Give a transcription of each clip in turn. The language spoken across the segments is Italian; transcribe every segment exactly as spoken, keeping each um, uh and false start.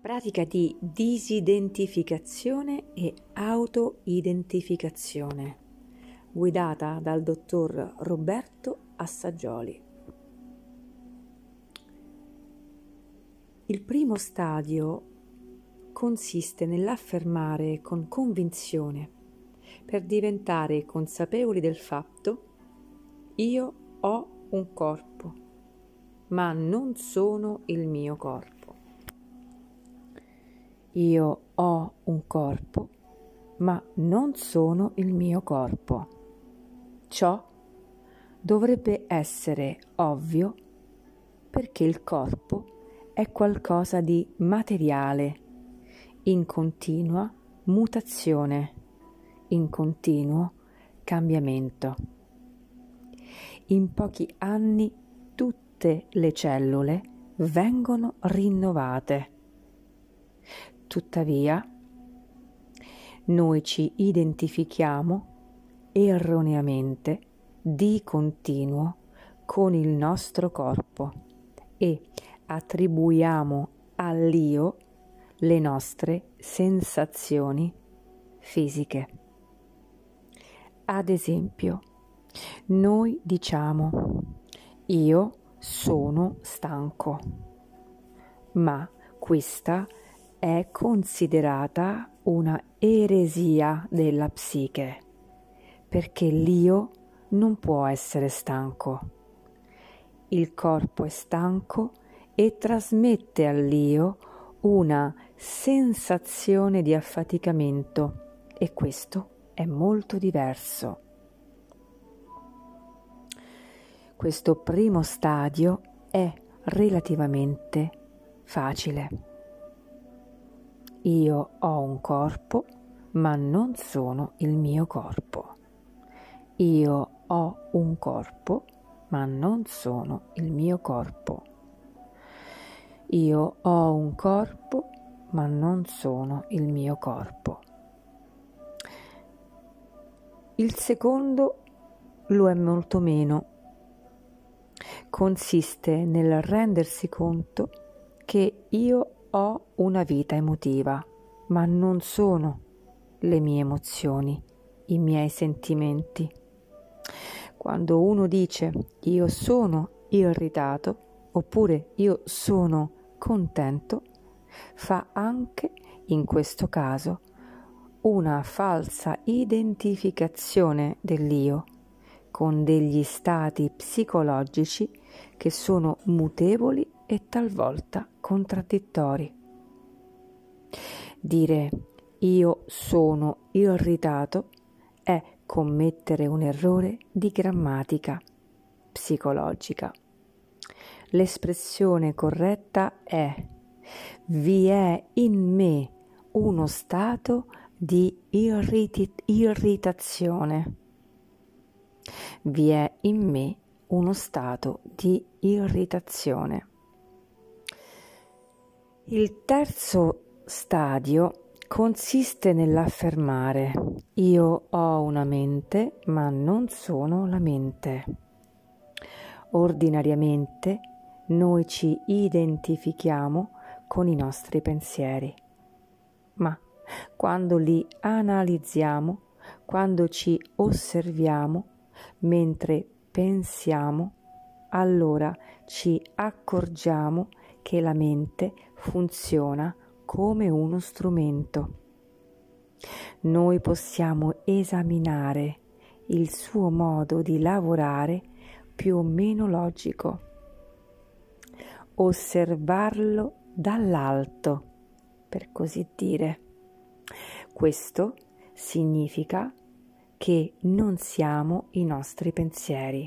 Pratica di disidentificazione e autoidentificazione, guidata dal dottor Roberto Assaggioli. Il primo stadio consiste nell'affermare con convinzione, per diventare consapevoli del fatto: io ho un corpo, ma non sono il mio corpo. Io ho un corpo, ma non sono il mio corpo. Ciò dovrebbe essere ovvio perché il corpo è qualcosa di materiale, in continua mutazione, in continuo cambiamento. In pochi anni tutte le cellule vengono rinnovate. Tuttavia, noi ci identifichiamo erroneamente di continuo con il nostro corpo e attribuiamo all'io le nostre sensazioni fisiche. Ad esempio, noi diciamo: io sono stanco, ma questa è considerata una eresia della psiche, perché l'io non può essere stanco. Il corpo è stanco e trasmette all'io una sensazione di affaticamento, e questo è molto diverso. Questo primo stadio è relativamente facile. Io ho un corpo, ma non sono il mio corpo. Io ho un corpo, ma non sono il mio corpo. Io ho un corpo, ma non sono il mio corpo. Il secondo lo è molto meno. Consiste nel rendersi conto che io ho una vita emotiva, ma non sono le mie emozioni, i miei sentimenti. Quando uno dice io sono irritato oppure io sono contento, fa anche in questo caso una falsa identificazione dell'io con degli stati psicologici che sono mutevoli e talvolta contraddittori. Dire io sono irritato è commettere un errore di grammatica psicologica. L'espressione corretta è: vi è in me uno stato di irriti- irritazione. Vi è in me uno stato di irritazione. Il terzo stadio consiste nell'affermare: io ho una mente, ma non sono la mente. Ordinariamente noi ci identifichiamo con i nostri pensieri, ma quando li analizziamo, quando ci osserviamo mentre pensiamo, allora ci accorgiamo che la mente funziona come uno strumento. Noi possiamo esaminare il suo modo di lavorare più o meno logico, osservarlo dall'alto, per così dire. Questo significa che non siamo i nostri pensieri.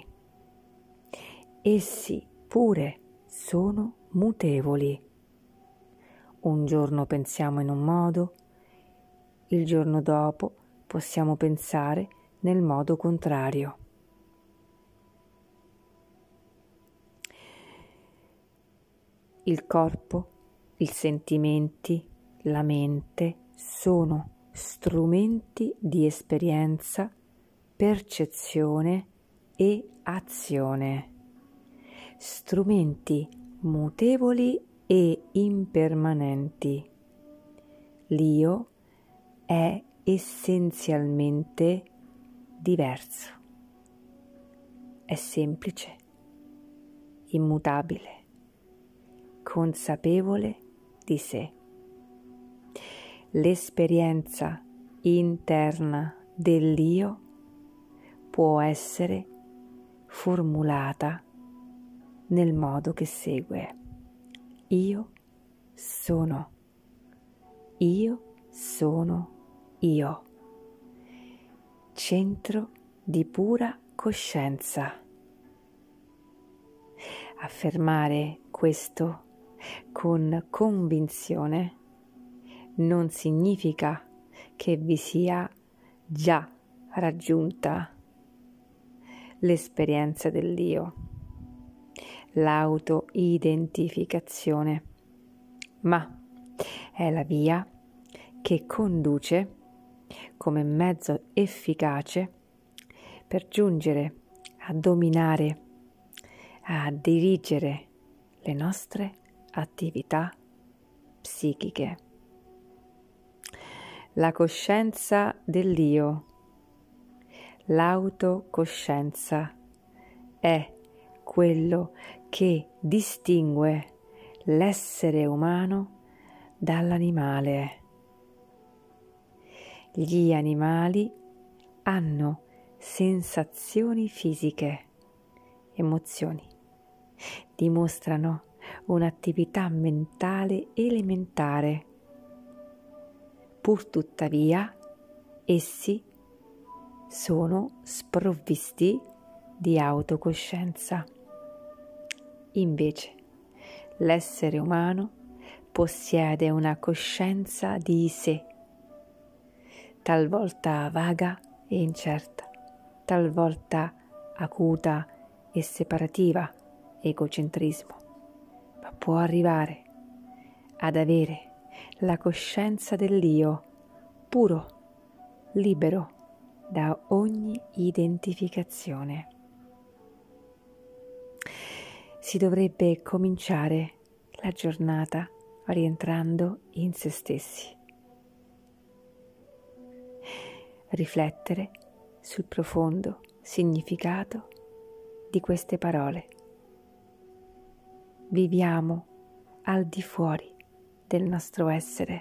Essi pure sono mutevoli. Un giorno pensiamo in un modo, il giorno dopo possiamo pensare nel modo contrario. Il corpo, i sentimenti, la mente sono strumenti di esperienza, percezione e azione. Strumenti mutevoli e impermanenti. L'io è essenzialmente diverso. È semplice, immutabile, consapevole di sé. L'esperienza interna dell'io può essere formulata nel modo che segue. Io sono. Io sono io. Centro di pura coscienza. Affermare questo con convinzione non significa che vi sia già raggiunta l'esperienza dell'io, l'auto-identificazione, ma è la via che conduce come mezzo efficace per giungere a dominare, a dirigere le nostre attività psichiche. La coscienza dell'io, l'autocoscienza, è quello che distingue l'essere umano dall'animale. Gli animali hanno sensazioni fisiche, emozioni, dimostrano un'attività mentale elementare. Pur tuttavia, essi sono sprovvisti di autocoscienza. Invece, l'essere umano possiede una coscienza di sé, talvolta vaga e incerta, talvolta acuta e separativa, egocentrismo, ma può arrivare ad avere la coscienza dell'io puro, libero da ogni identificazione. Si dovrebbe cominciare la giornata rientrando in se stessi. Riflettere sul profondo significato di queste parole. Viviamo al di fuori del nostro essere.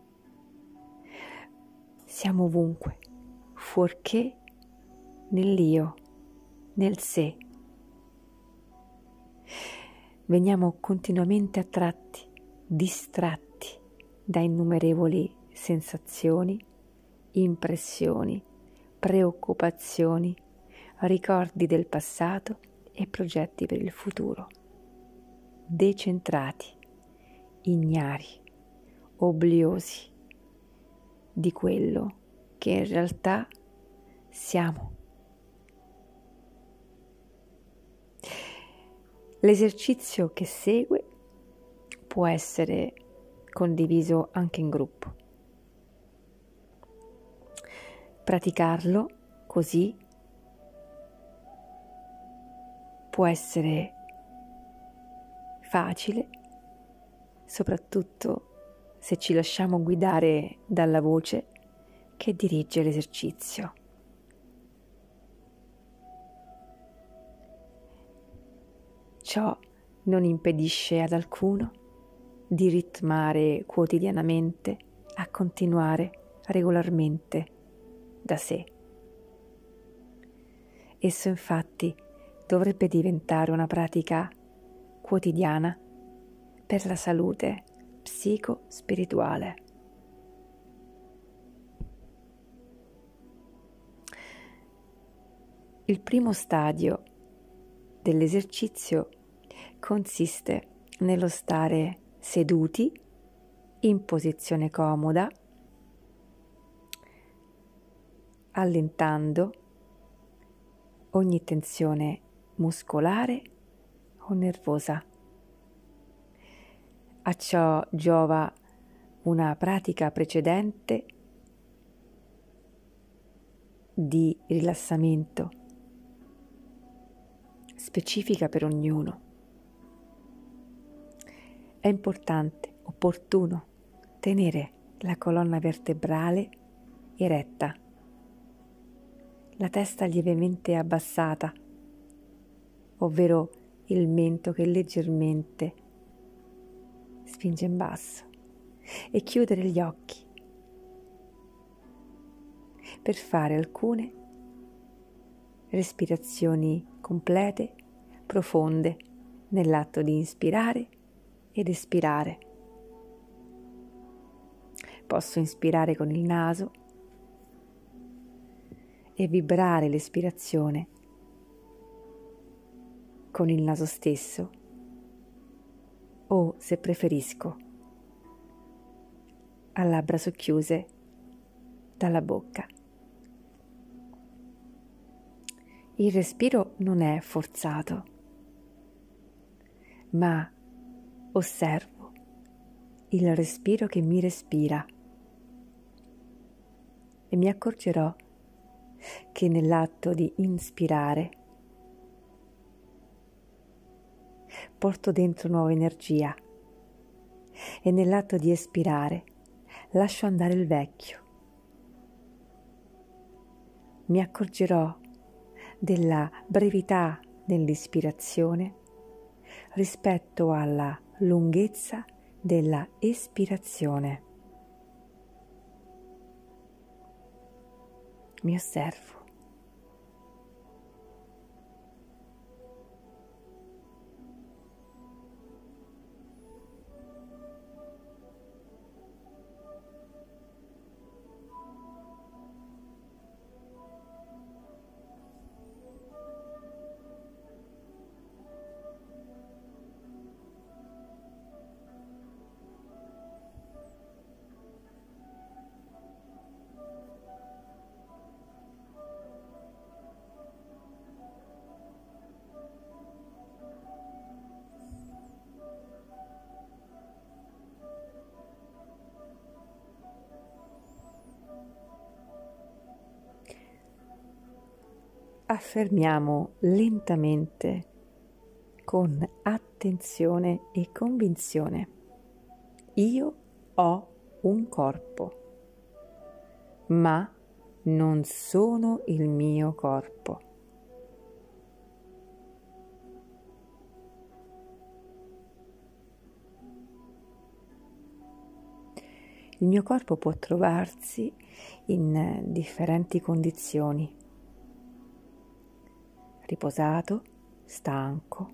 Siamo ovunque, fuorché nell'io, nel sé. Veniamo continuamente attratti, distratti da innumerevoli sensazioni, impressioni, preoccupazioni, ricordi del passato e progetti per il futuro. Decentrati, ignari, obliosi di quello che in realtà siamo. L'esercizio che segue può essere condiviso anche in gruppo. Praticarlo così può essere facile, soprattutto se ci lasciamo guidare dalla voce che dirige l'esercizio. Ciò non impedisce ad alcuno di ritmare quotidianamente, a continuare regolarmente da sé. Esso infatti dovrebbe diventare una pratica quotidiana per la salute psico-spirituale. Il primo stadio dell'esercizio consiste nello stare seduti in posizione comoda, allentando ogni tensione muscolare o nervosa. A ciò giova una pratica precedente di rilassamento specifica per ognuno. è importante, opportuno, tenere la colonna vertebrale eretta, la testa lievemente abbassata, ovvero il mento che leggermente spinge in basso, e chiudere gli occhi per fare alcune respirazioni complete, profonde, nell'atto di inspirare ed espirare. Posso inspirare con il naso e vibrare l'espirazione con il naso stesso, o, se preferisco, a labbra socchiuse dalla bocca. Il respiro non è forzato, ma osservo il respiro che mi respira e mi accorgerò che nell'atto di inspirare porto dentro nuova energia e nell'atto di espirare lascio andare il vecchio. Mi accorgerò della brevità dell'ispirazione rispetto alla lunghezza della espirazione. Mi osservo. Affermiamo lentamente, con attenzione e convinzione: io ho un corpo, ma non sono il mio corpo. Il mio corpo può trovarsi in differenti condizioni: riposato, stanco.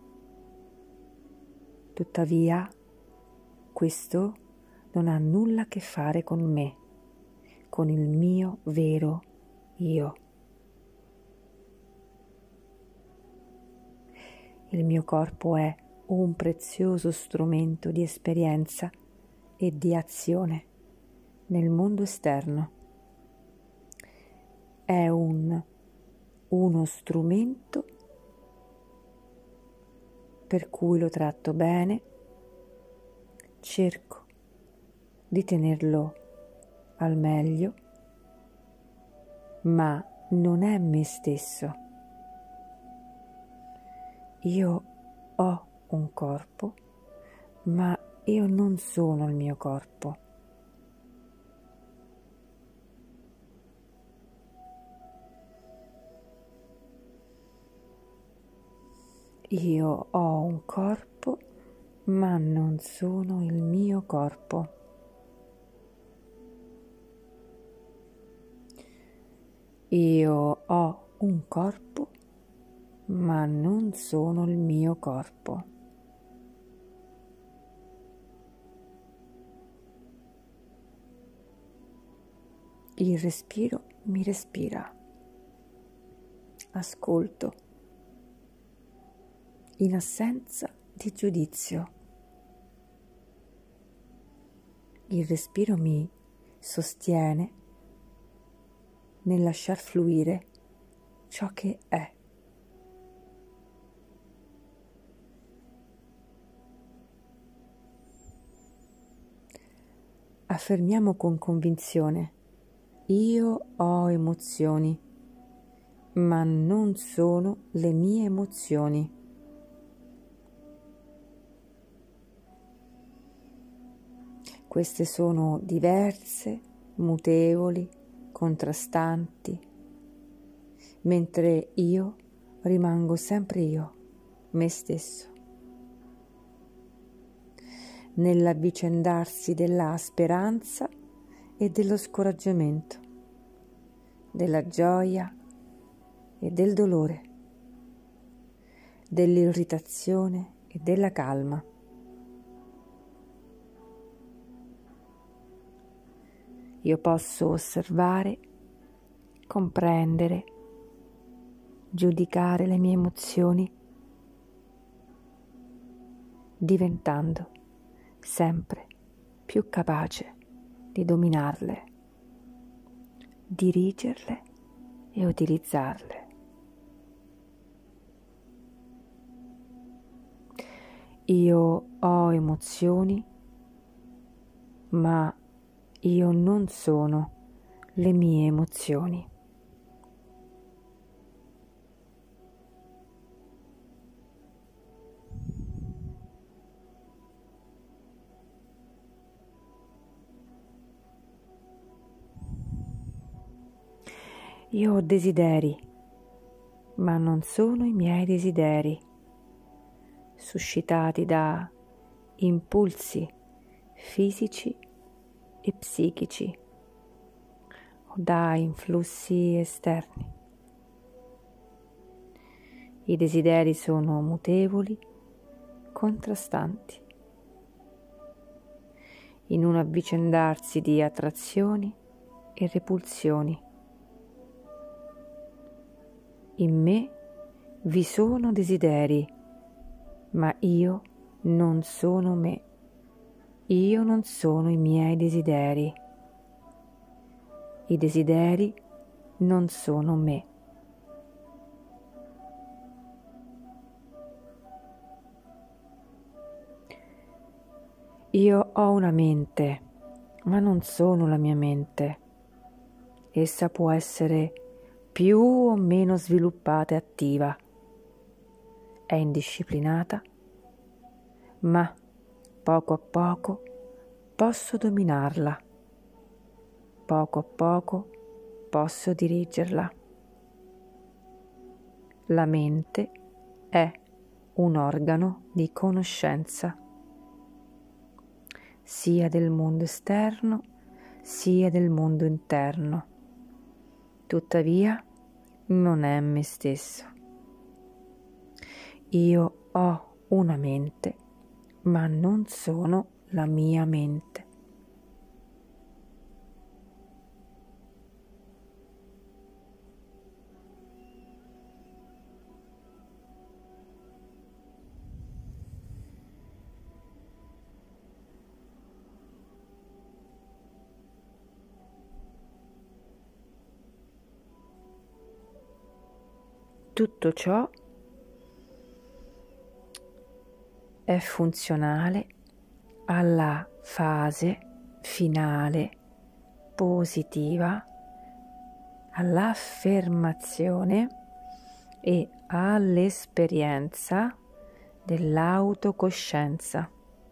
Tuttavia, questo non ha nulla a che fare con me, con il mio vero io. Il mio corpo è un prezioso strumento di esperienza e di azione nel mondo esterno. È un, uno strumento per cui lo tratto bene, cerco di tenerlo al meglio, ma non è me stesso. Io ho un corpo, ma io non sono il mio corpo. Io ho un corpo, ma non sono il mio corpo. Io ho un corpo, ma non sono il mio corpo. Il respiro mi respira. Ascolto, in assenza di giudizio. Il respiro mi sostiene nel lasciar fluire ciò che è. Affermiamo con convinzione: io ho emozioni, ma non sono le mie emozioni. Queste sono diverse, mutevoli, contrastanti, mentre io rimango sempre io, me stesso. Nell'avvicendarsi della speranza e dello scoraggiamento, della gioia e del dolore, dell'irritazione e della calma. Io posso osservare, comprendere, giudicare le mie emozioni, diventando sempre più capace di dominarle, dirigerle e utilizzarle. Io ho emozioni, ma io non sono le mie emozioni. Io ho desideri, ma non sono i miei desideri, suscitati da impulsi fisici e psichici o da influssi esterni. I desideri sono mutevoli, contrastanti, in un avvicendarsi di attrazioni e repulsioni. In me vi sono desideri, ma io non sono me. Io non sono i miei desideri. I desideri non sono me. Io ho una mente, ma non sono la mia mente. Essa può essere più o meno sviluppata e attiva. È indisciplinata, ma poco a poco posso dominarla. Poco a poco posso dirigerla. La mente è un organo di conoscenza, sia del mondo esterno sia del mondo interno. Tuttavia non è me stesso. Io ho una mente, ma non sono la mia mente. Tutto ciò è funzionale alla fase finale positiva, all'affermazione e all'esperienza dell'autocoscienza.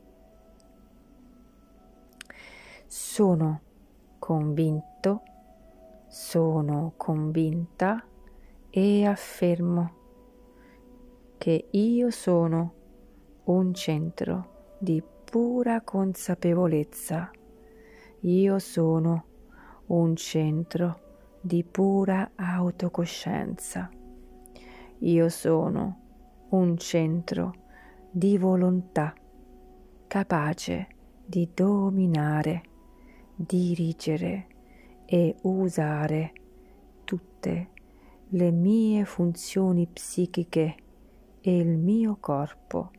Sono convinto, sono convinta e affermo che io sono un centro di pura consapevolezza. Io sono un centro di pura autocoscienza. Io sono un centro di volontà capace di dominare, dirigere e usare tutte le mie funzioni psichiche e il mio corpo.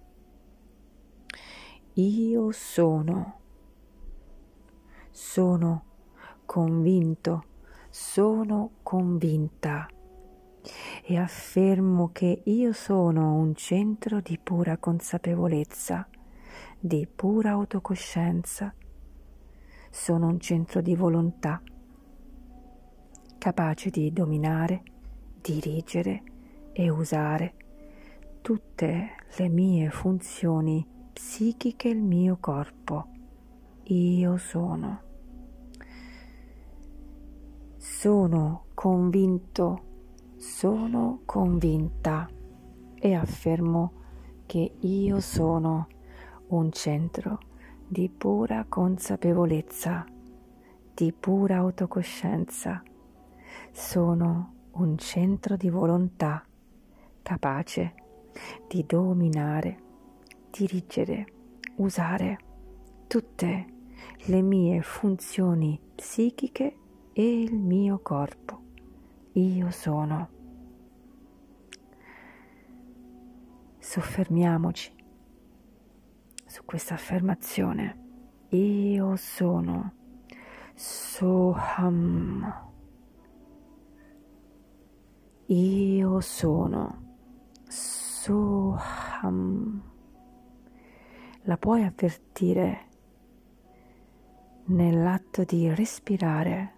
Io sono, sono convinto, sono convinta e affermo che io sono un centro di pura consapevolezza, di pura autocoscienza. Sono un centro di volontà capace di dominare, dirigere e usare tutte le mie funzioni psichiche e il mio corpo. io sono. Sono convinto, sono convinta e affermo che io sono un centro di pura consapevolezza, di pura autocoscienza. Sono un centro di volontà capace di dominare, dirigere, usare tutte le mie funzioni psichiche e il mio corpo. Io sono. Soffermiamoci su questa affermazione. Io sono. Soham. Io sono. Soham. La puoi avvertire nell'atto di respirare.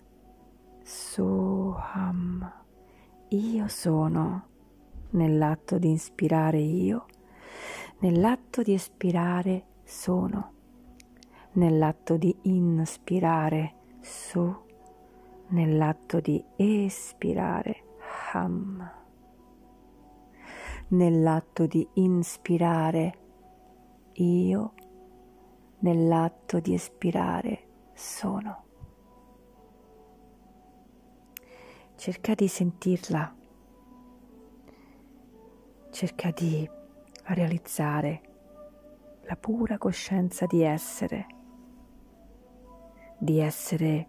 Soham. Io sono. Nell'atto di inspirare io, nell'atto di espirare sono, nell'atto di inspirare so, nell'atto di espirare ham, nell'atto di inspirare io, nell'atto di espirare sono. Cerca di sentirla. Cerca di realizzare la pura coscienza di essere, di essere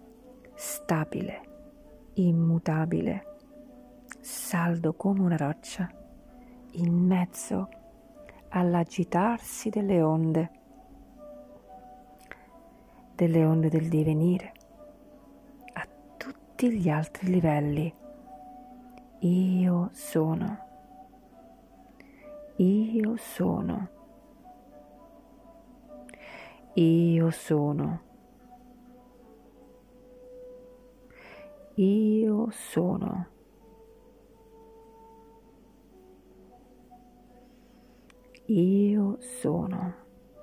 stabile, immutabile, saldo come una roccia, in mezzo all'agitarsi delle onde, delle onde del divenire, a tutti gli altri livelli. Io sono. Io sono. Io sono. Io sono. Io sono.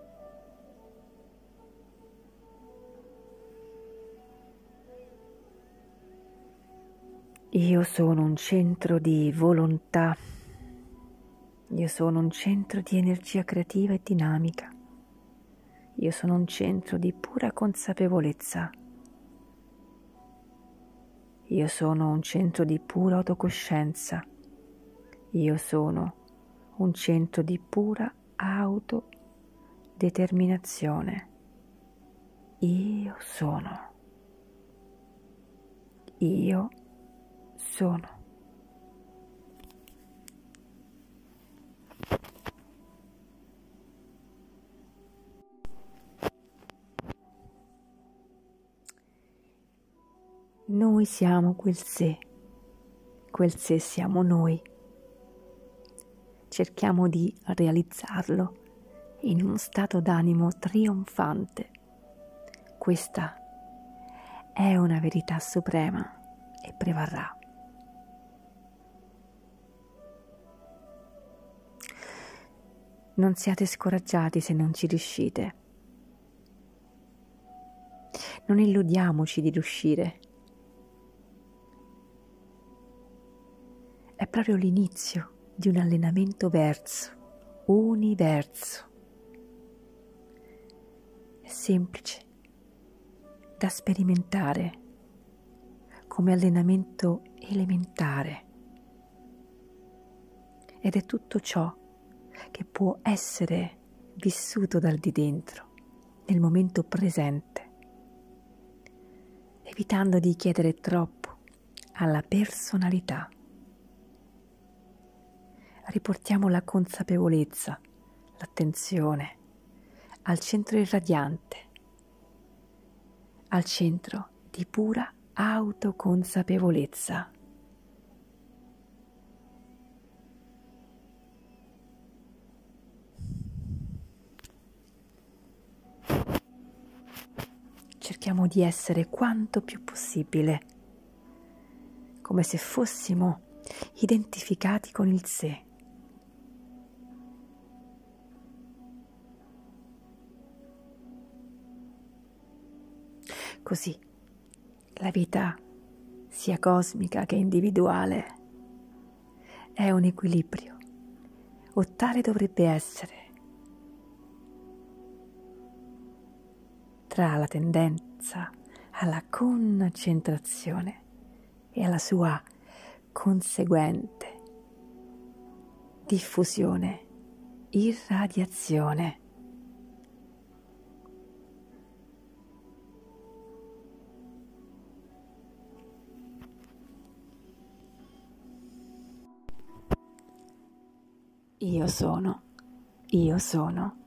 Io sono un centro di volontà. Io sono un centro di energia creativa e dinamica. Io sono un centro di pura consapevolezza. Io sono un centro di pura autocoscienza. Io sono un centro di pura autodeterminazione. Io sono. Io sono. Noi siamo quel sé, quel sé siamo noi. Cerchiamo di realizzarlo in uno stato d'animo trionfante. Questa è una verità suprema e prevarrà. Non siate scoraggiati se non ci riuscite. Non illudiamoci di riuscire. È proprio l'inizio di un allenamento verso universo. È semplice da sperimentare come allenamento elementare ed è tutto ciò che può essere vissuto dal di dentro nel momento presente, evitando di chiedere troppo alla personalità. Riportiamo la consapevolezza, l'attenzione al centro irradiante, al centro di pura autoconsapevolezza. Cerchiamo di essere quanto più possibile, come se fossimo identificati con il sé. Così la vita, sia cosmica che individuale, è un equilibrio, o tale dovrebbe essere, tra la tendenza alla concentrazione e alla sua conseguente diffusione, irradiazione. Io sono, io sono,